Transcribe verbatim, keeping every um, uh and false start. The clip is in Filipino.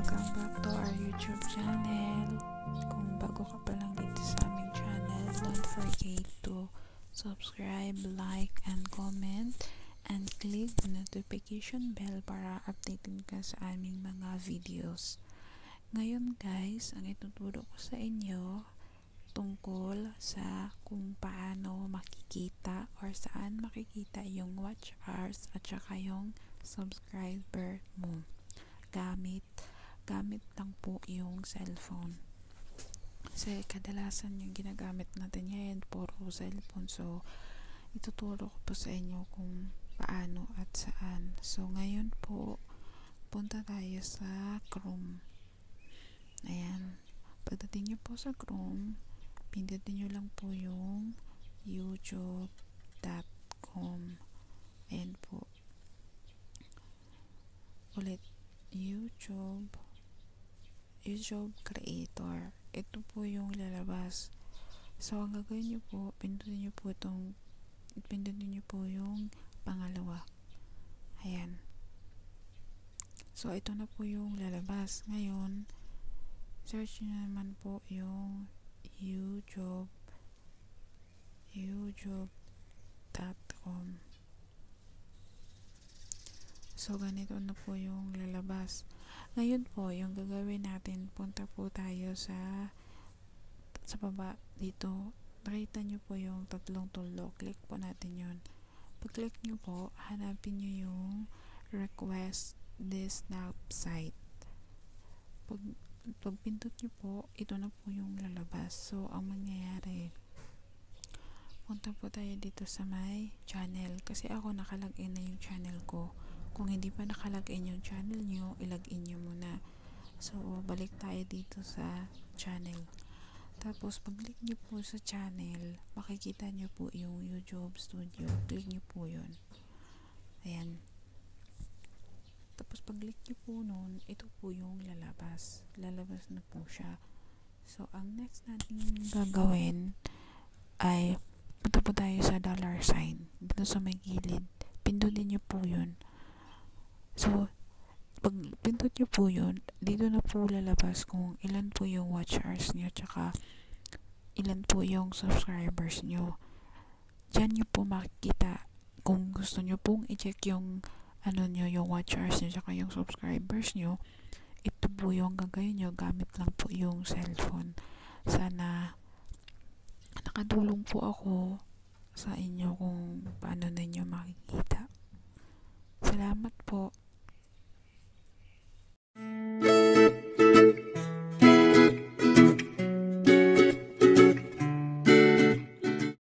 Welcome back to our YouTube channel. Kung bago ka pa lang dito sa aming channel, don't forget to subscribe, like, and comment, and click the notification bell para updated ka sa aming mga videos. Ngayon guys, ang ituturo ko sa inyo tungkol sa kung paano makikita or saan makikita yung watch hours at saka yung subscriber mo. Gamit, gamit lang po yung cellphone. Kasi kadalasan yung ginagamit natin ngayon puro cellphone. So, ituturo ko po sa inyo kung paano at saan. So, ngayon po, punta tayo sa Chrome. Ayan. Pagdating nyo po sa Chrome, pindutin nyo lang po yung youtube dot com. Ayan po. Ulit. YouTube YouTube Creator. Ito po yung lalabas. So, ang gagawin nyo po, pindutin nyo po itong pindutin nyo po yung pangalawa. Ayan. So, ito na po yung lalabas. Ngayon, search nyo naman po yung YouTube youtube dot com. So, ganito na po yung lalabas. Ngayon po, yung gagawin natin, punta po tayo sa sa baba dito. Nakita nyo po yung tatlong tulo. Click po natin yun. Pag-click nyo po, hanapin nyo yung request this now site. Pag, pag pindot nyo po, ito na po yung lalabas. So, ang mangyayari, punta po tayo dito sa my channel. Kasi ako nakalagin na yung channel ko. Kung hindi pa nakalagin yung channel nyo, ilagin nyo muna. So, balik tayo dito sa channel. Tapos, pag-click nyo po sa channel, makikita nyo po yung YouTube Studio. Click nyo po yun. Ayan. Tapos, pag-click nyo po nun, ito po yung lalabas. Lalabas na po siya. So, ang next natin gagawin ay punta po tayo sa dollar sign. Dito sa may gilid. Pindutin nyo po yun. So, pag pindot nyo po yun, dito na po lalabas kung ilan po yung watch hours nyo tsaka ilan po yung subscribers nyo. Diyan nyo po makikita kung gusto nyo pong i-check yung ano nyo, yung watch hours nyo tsaka yung subscribers nyo. Ito po yung gagawin nyo, gamit lang po yung cellphone. Sana nakatulong po ako sa inyo kung paano ninyo makikita. Salamat po.